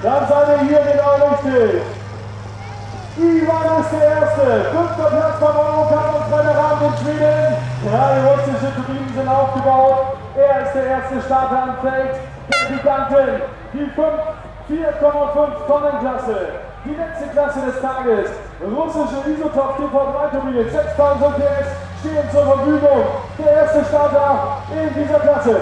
Dann seid ihr hier genau richtig. Ivan ist der Erste. 5. Platz beim Eurocup und Freitagabend in Schweden. 3 russische Turbinen sind aufgebaut. Er ist der erste Starter am Feld. Der Giganten, die 4,5 Tonnen Klasse. Die letzte Klasse des Tages. Russische Isotop TV3-Turbine, 6000 PS, stehen zur Verfügung. Der erste Starter in dieser Klasse.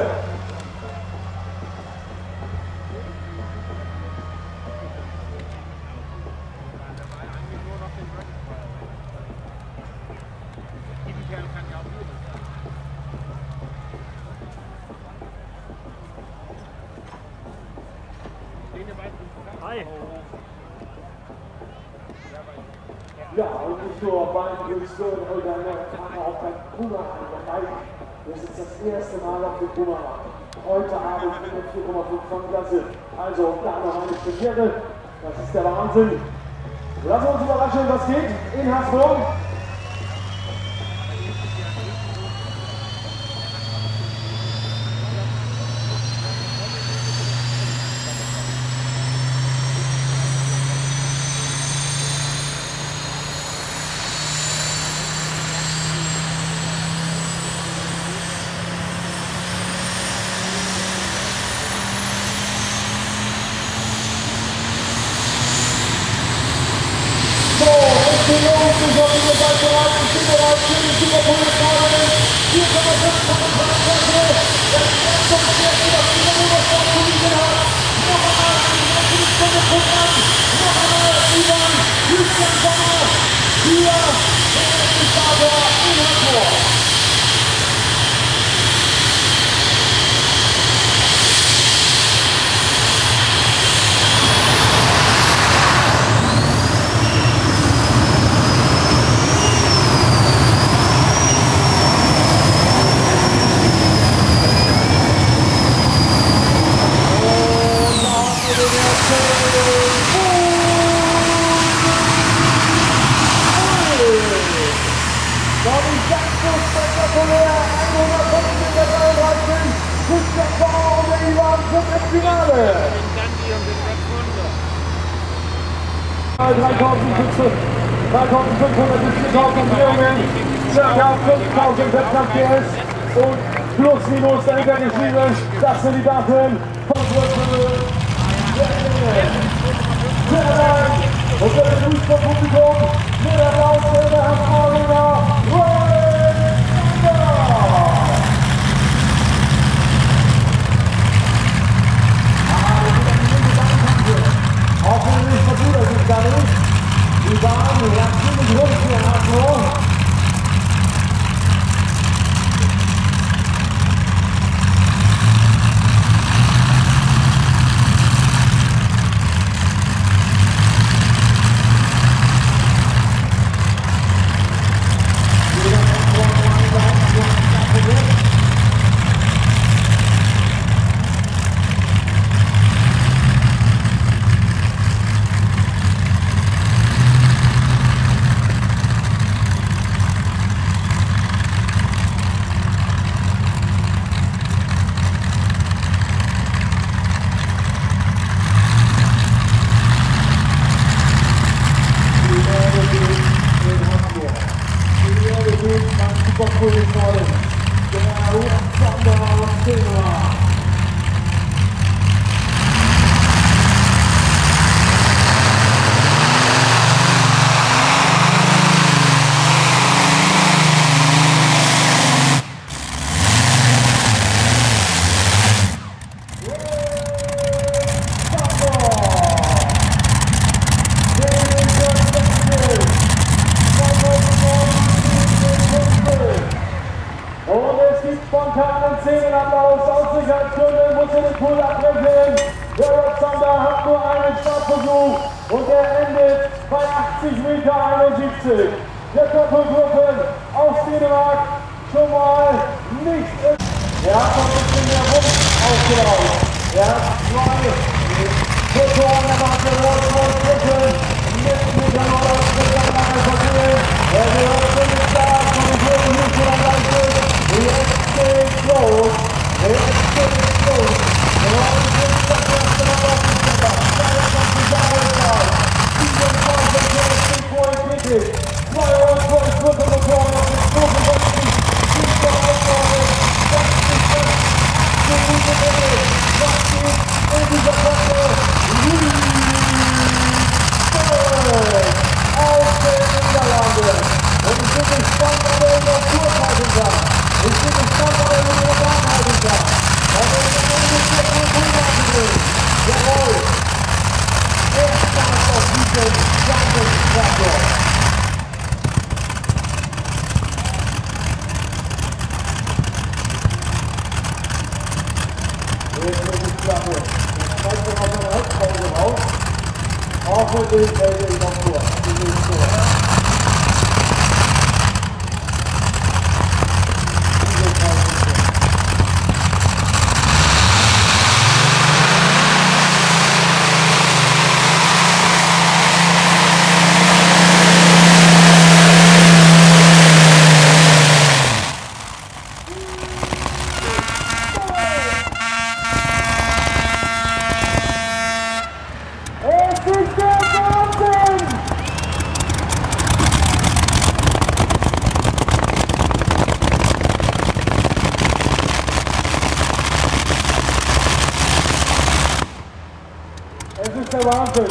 Ja, und nicht nur beim Grünstone, heute haben wir auch beim Boomerang dabei. Das ist das erste Mal auf dem Boomerang. Heute Abend in der 4,5 Tonnen Klasse. Also da noch eine Premiere. Das ist der Wahnsinn. Lassen wir uns überraschen, was geht in Hasbro. Circa 5000 Wettkampf PS und plus minus dahinter geschrieben, das sind die Daten von Brüssel. Sehr Dank und für das Fußballpublikum mit Applaus für der Arena hoffentlich vertut er sich da nicht. Die Bahn lag ziemlich rund hier in Hasbro. Und er endet bei 80,71 Meter. Der Doppelgruppen aus Dänemark schon mal nicht. Er hat noch ein bisschen mehr Wucht aufgebaut. Er hat 2 Motoren der Marke Rolls-Royce mit Metanol mit der Marke versehen. Er gehört ziemlich stark von den Gruppen nicht so leicht. Jetzt geht's los. Jetzt geht's los. Und das ist das erste Mal auf dem Stefan. Hoffentlich melde ich noch vor. Es ist der Wahnsinn.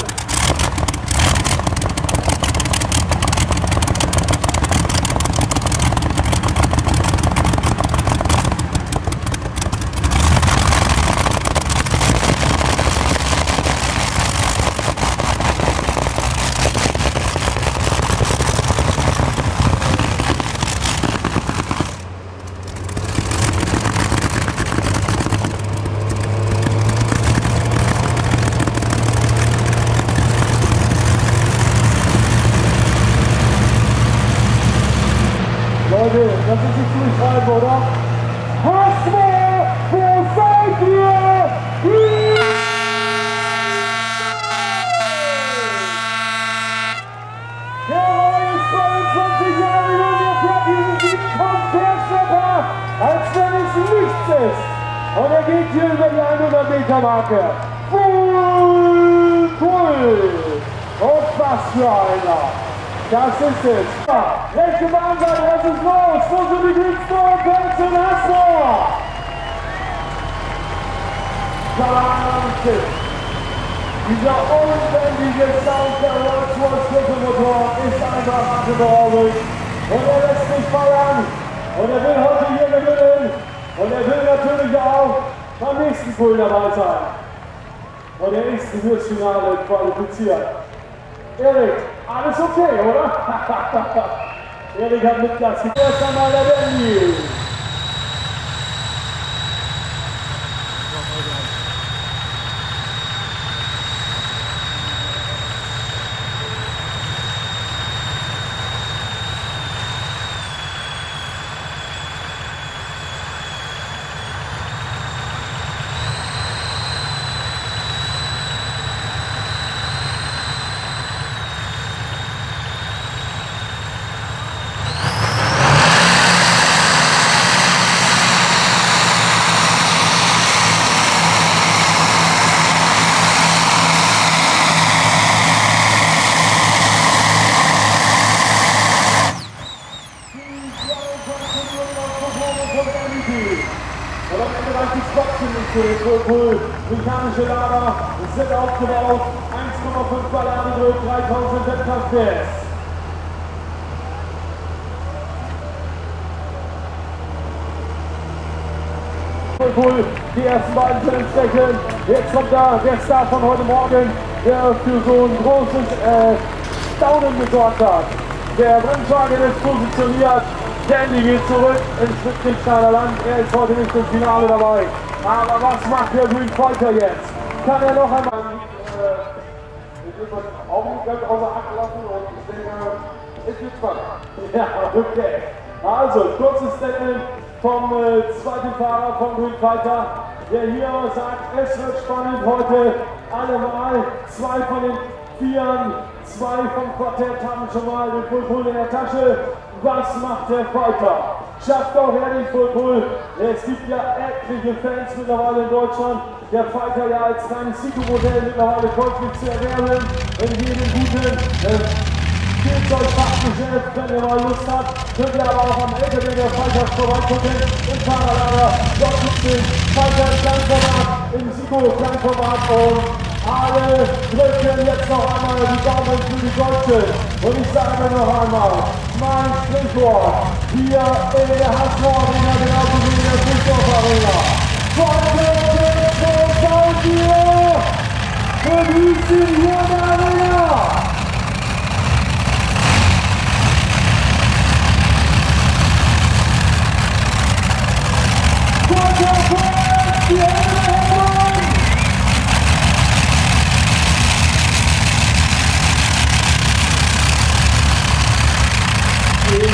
Leute, das ist nicht durchschreiben, oder? Hasmo, wo seid ihr? Der neue 22 Jahre Junge fährt diesen Sieg komplett schneller, als wenn es nichts ist. Und er geht hier über die 100 Meter Marke. Cool. Und was für einer. Das ist es. Ja, rechte Bahnseite, was ist los? Wo sind die Grünsport? Benson Hasmo! Wahnsinn! Dieser unbändige Sound der Rolls-Royce-Motor ist einfach atemberaubend. Und er lässt sich feiern. Und er will heute hier gewinnen. Und er will natürlich auch beim nächsten Pool dabei sein. Und er ist fürs Finale qualifiziert. Erik, alles okay, oder? Erik hat mit Platz. Erst einmal der Benny. Und am Ende reicht die Spotzen nicht für mechanische Lader sind aufgebaut, 1,5 Ballade, 3000 Wettkampfwert. Cool, die ersten beiden sind entdecken. Jetzt kommt da der Star von heute Morgen, der für so ein großes Staunen gesorgt hat. Der Rennwagen ist positioniert. Danny geht zurück ins Wittgensteiner Land. Er ist heute nicht im Finale dabei. Aber was macht der Green Fighter jetzt? Kann er noch einmal auch nicht ganz außer Acht lassen und ich denke, es wird spannend. Ja, okay. Also, kurzes Statement vom zweiten Fahrer vom Green Fighter, der hier sagt, es wird spannend heute allemal. Zwei von den Vieren, zwei vom Quartett haben schon mal den Full in der Tasche. Was macht der Fighter? Schafft auch er den Full. Es gibt ja etliche Fans mittlerweile in Deutschland. Der Fighter ja als kleines Siko-Modell mittlerweile käuflich zu erwerben. In jedem guten Spielzeugfachgeschäft, wenn ihr mal Lust habt, könnt ihr aber auch am LKW der Fighter vorbeigucken. Im Fahrerlager, dort gibt es den Fighter im Kleinformat, im Siko-Kleinformat und alle drücken jetzt noch einmal die Daumen für die Deutschen. Und ich sage noch einmal, mein Sprichwort hier in der Hasmo Arena, genauso wie in der Düsseldorf Arena. Wo seid ihr? Genießen hier in der Arena! Die Hände herum!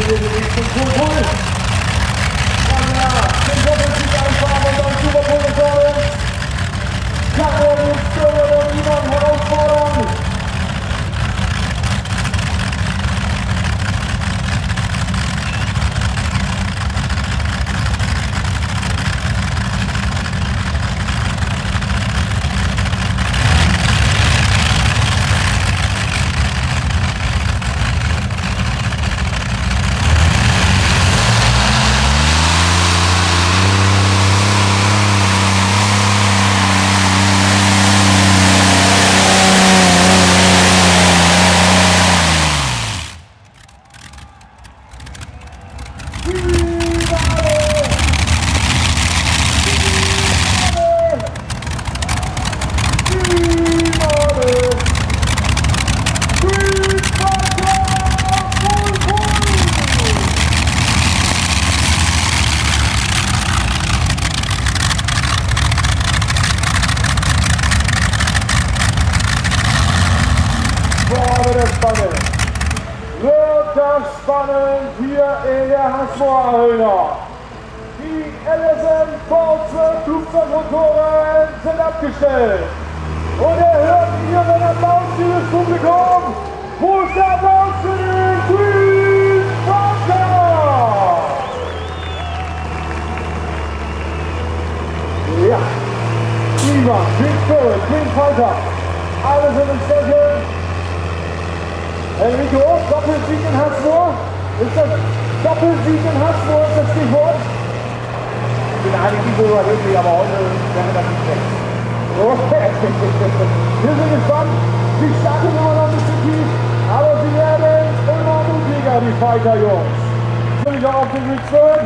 wir den Weg zum Pol. Dann den Doppelsieg einfahren und dann Superpole sollen. Kann er den Sturm oder niemand herausfordern? Wird das spannend hier in der Hasmor Arena. Die LSM V12 Flugzeugmotoren sind abgestellt. Und hört ihren Applaus, liebes Publikum. Wo ist der Applaus für den Green Panther? Ja, Klima, Green Spirit, Green Panther. Alle sind im Städtchen. Enrico, Doppelsieg in Hasmor. Ist das Doppelsieg in Hasmor, ist das Stichwort? Ich bin eigentlich überheblich, aber heute wäre das nicht schlecht. Wir sind gespannt. Sie starten immer noch ein bisschen tief, aber sie werden immer mutiger, die Fighter-Jungs. Sind wir auf den Green Spirit?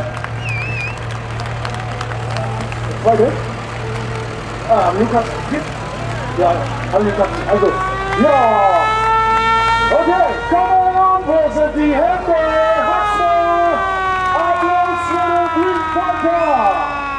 Zweite? Lukas gibt. Ja, Lukas. Also, ja. Okay, come on, wo sind die Hände? Hasmor! Applaus für den Green Panther!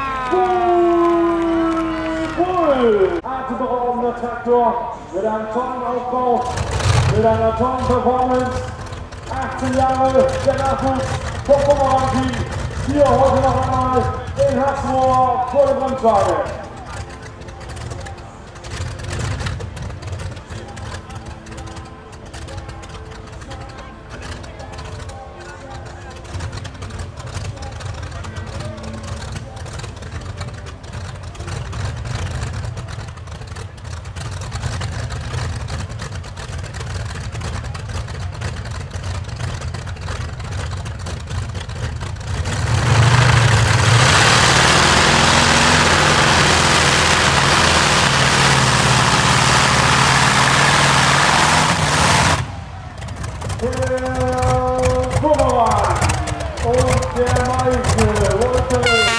Bull! Atemberaubender Traktor mit einem tollen Aufbau, mit einer tollen Performance. 18 Jahre der Nachwuchs vom Bumerang-Team. Hier heute noch einmal in Hasmor vor der Bremswaage. Bumerang und der Meister wollte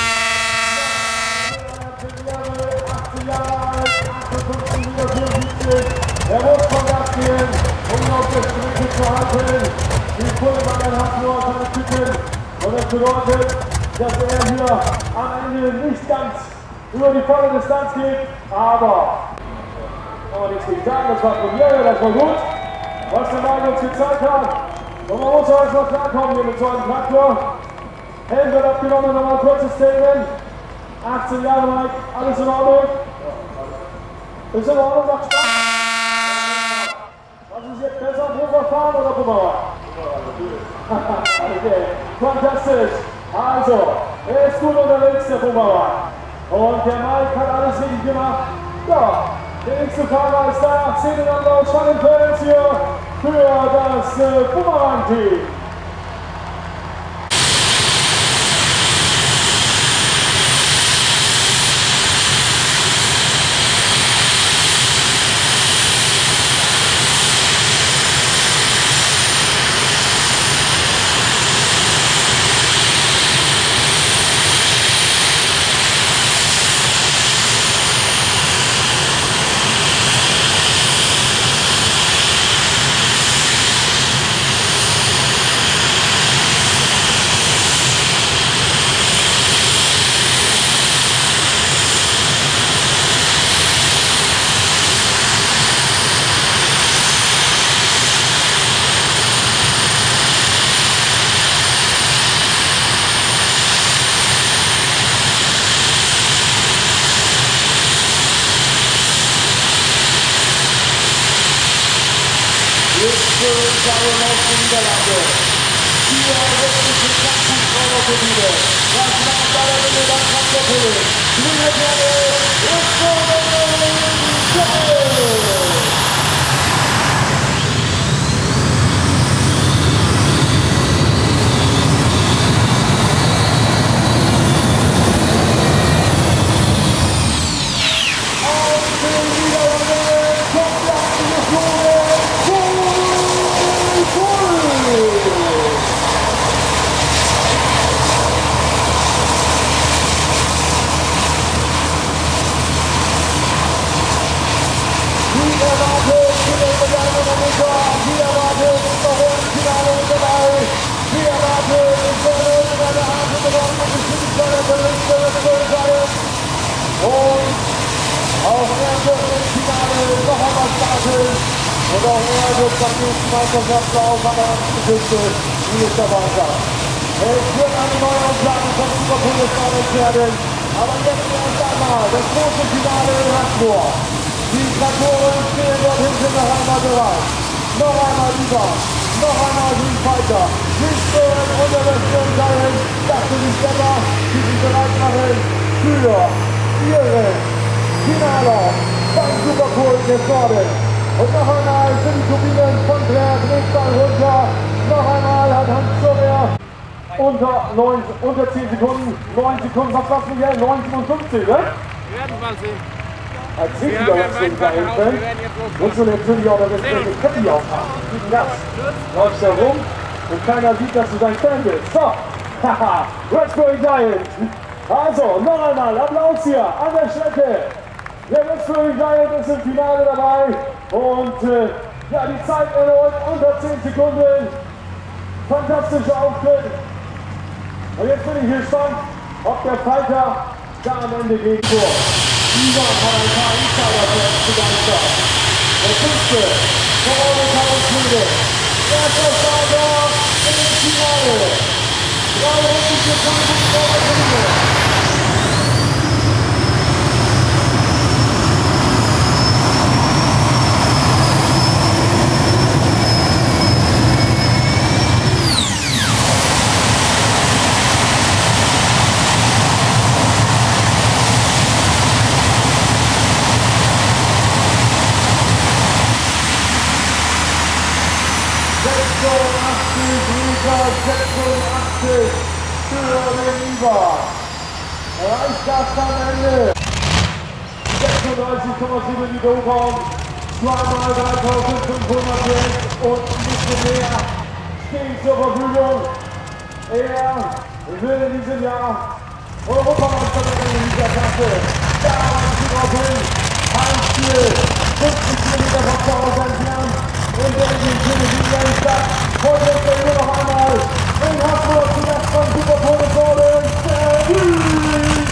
18 Jahre alt, 58 Meter 74. Er muss von Gas gehen, um auf der Strecke zu halten. Die Pullmann in Hasmor seine Tüten. Und das bedeutet, dass er hier am Ende nicht ganz über die volle Distanz geht. Aber kann man nichts gegen sagen, das war Premiere, das war gut. Was der Mann uns gezeigt hat. Und man muss auch erstmal klarkommen hier mit so einem Traktor. Helm wird abgenommen, nochmal kurzes Statement. 18 Jahre alt, alles in Ordnung? Ist in Ordnung, macht Spaß? Was ist jetzt besser, Pulver fahren oder Bumerang? Okay, fantastisch. Also, er ist gut unterwegs, der Bumerang. Und der Mike hat alles richtig gemacht. Ja. Der nächste Fahrer ist da, Szenenanlauf von den Fans hier für das Bumerang-Team. Italien aus den Niederlanden. Hier wirklich eine ganz gut Frauenbühne. Das macht alle Wille, dann kommt der Hill. Liebe Pferde, und auch er wird beim nächsten Meisterschaftslauf an der Küste wie es dabei war. Es wird eine neue Auflage von Superpolizei werden, aber jetzt erst einmal das große Finale in Hackmoor. Die Traktoren stehen dort hinten noch einmal bereit. Noch einmal über, noch einmal die Fighter. Lichtsteuern und der Western Giant, das sind die Stämmer, die sich bereit machen für ihren Finale beim Superpool des Nordens. Und noch einmal sind die Turbinen von der Drehzahl runter. Noch einmal hat Hans Sommer unter 10 Sekunden, 9 Sekunden, was war's Miguel? 9,57, ne? Wir werden mal sehen. Als Siegüberraschung da hinten. Muss man natürlich auch das Käppi aufmachen. Gegen das. Läufst da rum und keiner sieht, dass du dein Fan bist. So, haha, Raspberry Giant. Also, noch einmal Applaus hier an der Strecke. Der Raspberry Giant ist im Finale dabei und ja, die Zeit erneut unter 10 Sekunden. Fantastischer Auftritt. Und jetzt bin ich gespannt, ob der Fighter da am Ende gegen vor. Dieser von ein paar Insider-Fans begeistert. Der 5. von Orlando Schwede. Erster Starter im Finale. 3 Runden für 5 Euro. Für den Lieber. Reicht das am Ende. 36,7 Meter Hochraum. Zweimal 3.500 Cent und ein bisschen mehr stehen zur Verfügung. Er will in diesem Jahr Europameister werden in dieser Klasse. Da ist sie drauf hin. Heimspiel. 50 Kilometer von zu Hause entfernt. In Belgien, in Stadt. Heute ist er nur noch einmal in Hamburg zu Gast von Superpole der Wüste.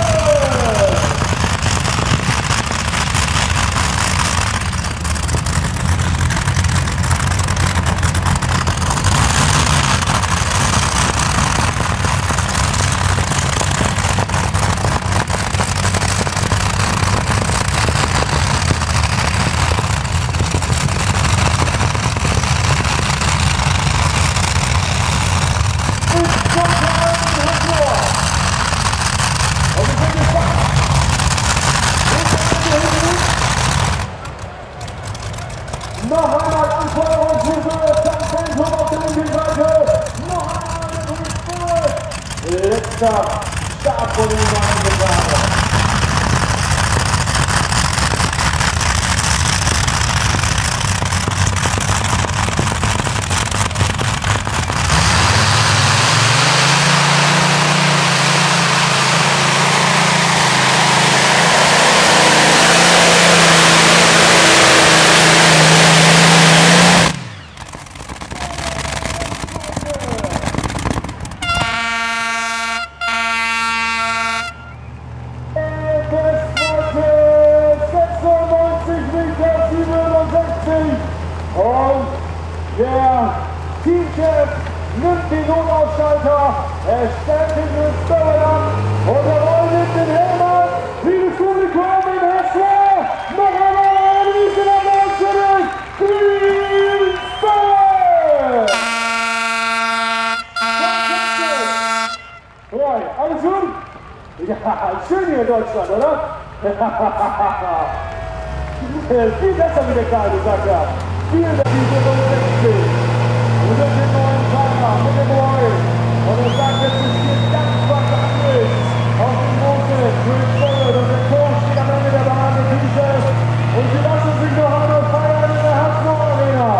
Noch einmal Anfeuerungsrufe, das Zentrum auf der linken Seite. Noch einmal der Grünstuhl. Letzter Start von den Wagen. Und der Teamchef nimmt den Notausschalter, er stellt den Steuer und er rollt den Helm ab. Liebes Publikum in Hessler, noch einmal eine Riesen Applaus für den Green Star! Ja, schön hier in Deutschland, oder? Viel besser wie der Kleine, sagt er. Viel besser wie der Nummer 16. Und mit dem neuen Fahrer, mit dem Roy. Und er sagt, es ist hier ganz fantastisch. Auf dem Montag, Chris Forward und der Coach steht am Ende der Bahn mit T-Shirt. Und sie lassen sich noch einmal feiern in der Hasbro Arena.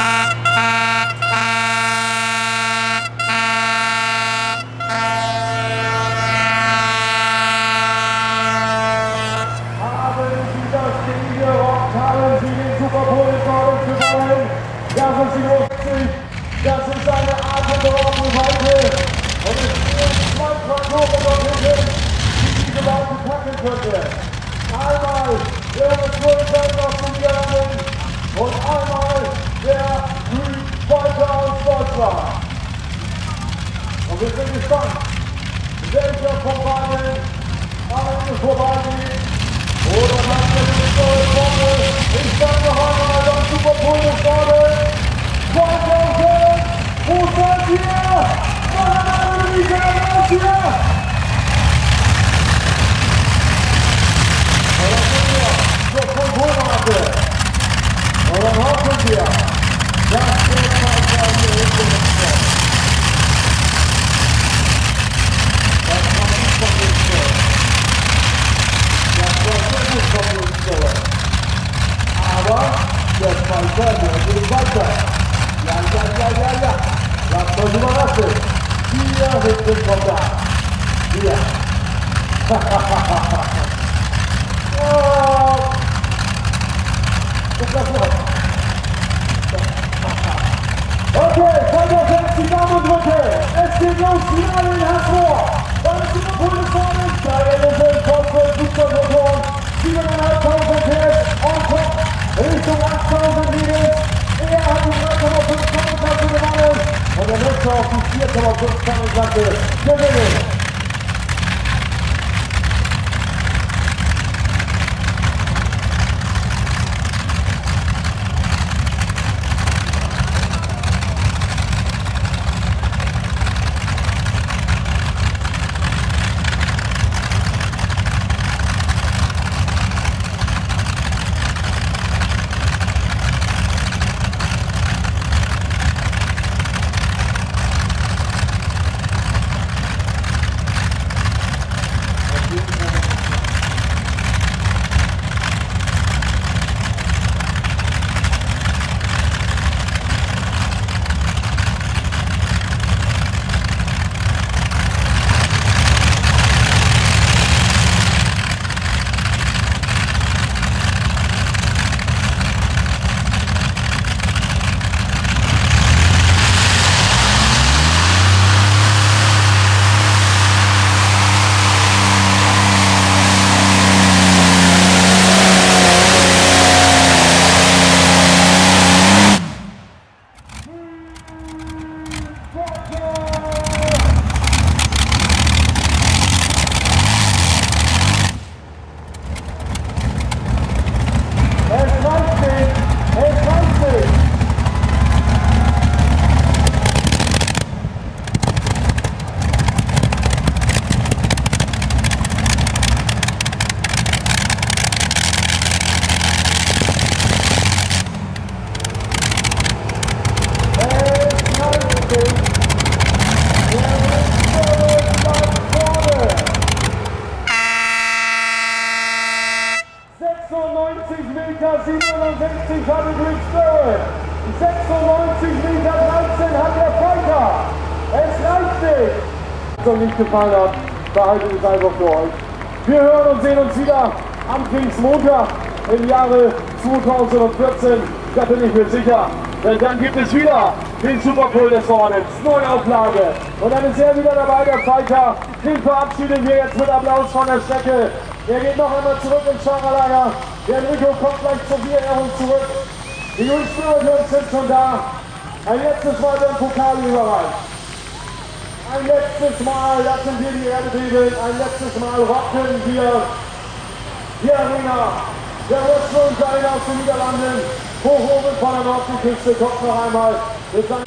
Das ist eine atemberaubende Weite und es fehlen zwei Traktoren dort hinten, die diese Weite packen könnte. Einmal der Schulzeit aus den Niederlanden und einmal der Fighter aus Deutschland. Und wir sind gespannt, welcher von beiden am Ende vorbeigeht. Oder man wird nicht so vorne. Ich sage noch einmal, das Superpol ist vorne. 2000, wo seid ihr? Was haben wir hier? Und dann sind wir zur Kontrollmatte. Und dann hoffen wir, dass der Fahrer hier hinten ist. Das war nicht von uns so. Das war sehr gut von uns so. Aber der Fahrer, der geht weiter. Ja. Lasst euch überraschen. Hier hinten kommt er. Hier. Oh. Und das noch. Okay, Feuerfans, die Daumen drücke. Es geht los, Finale in Hasbro. Beim Superpol ist vorne. 3 Elefanten, Kopfwelt, Flugzeugmotoren. 7.500 PS on top. Richtung 8.000 Mädels. Er hat die 3,5 Tonnenklasse gewonnen und er möchte auf die 4,5 Tonnenklasse gewinnen. Meter 67 hatte Green Spirit. 96 Meter 13 hat der Fighter. Es reicht nicht. Was euch nicht gefallen hat, behaltet es einfach für euch. Wir hören und sehen uns wieder am Pfingstmontag im Jahre 2014. Da bin ich mir sicher. Denn dann gibt es wieder den Superpol des Ordens. Neuauflage. Und dann ist er wieder dabei, der Fighter. Den verabschieden wir jetzt mit Applaus von der Strecke. Er geht noch einmal zurück ins Fahrerlager. Der Enrico kommt gleich zur Bierehrung zurück. Die Green Spirit sind schon da. Ein letztes Mal den Pokal überreicht. Ein letztes Mal lassen wir die Erde beben. Ein letztes Mal rocken wir die Arena. Der Wrestling-Verein aus den Niederlanden. Hoch oben von der Nordseeküste kommt noch einmal mit seinem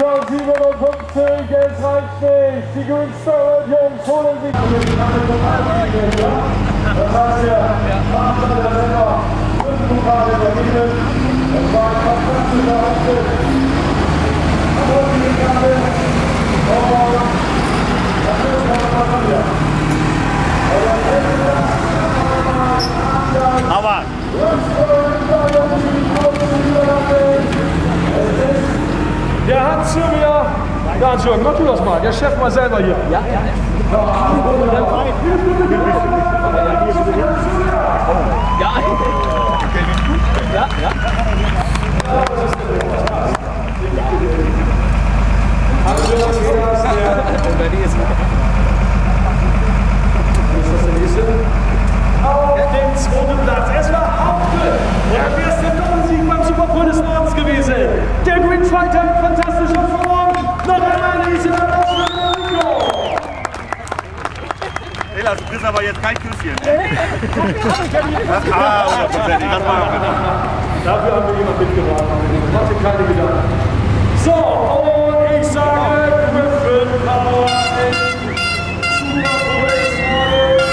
Rekord 57, es reicht nicht. Die Green Star Jungs holen sich. Das heißt ja, Partner der Länder, 5 Pokale verdienen. Das war ein fantastischer Auftritt. Aber die Karte, das ist noch wieder. Aber der hat zu mir, ja, Entschuldigung, mach du das mal, der Chef mal selber hier. Ja, ja. Ja, ja. Den zweiten Platz. Es war Hauptmann. Der erste Doppelsieg beim Superpole des Nordens gewesen. Der Green Fighter in fantastischer Form. Noch einmal eine riesige Applaus für Enrico. Ela, du kriegst aber jetzt kein Küsschen. Ah, 100%. Das war Dafür haben wir jemanden mitgebracht. Hatte keine Gedanken. So, und ich sage Griffin Power in Superpole des Nordens.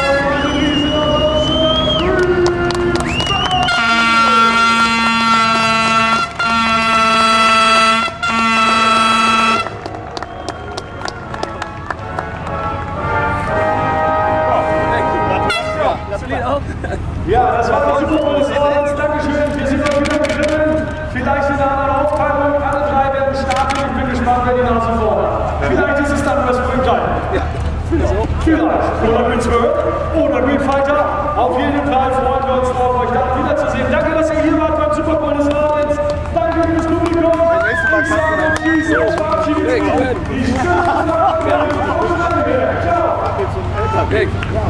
Ja, das war die Superpole des Nordens. Dankeschön. Wir sind noch wieder gekommen. Vielleicht in einer anderen Aufteilung. Alle drei werden starten. Ich bin gespannt, wer die Nase vorne hat. Vielleicht ist es dann das Sprintteil. Ja. Vielleicht. Oder Green Swerve. Oder Green Fighter. Auf jeden Fall freuen wir uns drauf, euch da wiederzusehen. Danke, dass ihr hier wart beim Superpole des Nordens. Danke fürs Publikum. Ich sage tschüss und verabschiede mich. Weg.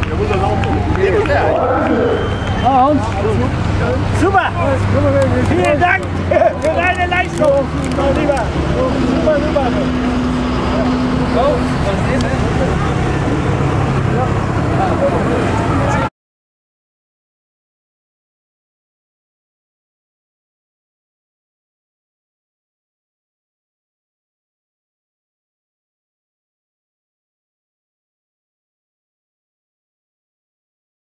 Super! Vielen Dank für deine Leistung, mein Lieber! Super, super! Go! Was ist denn?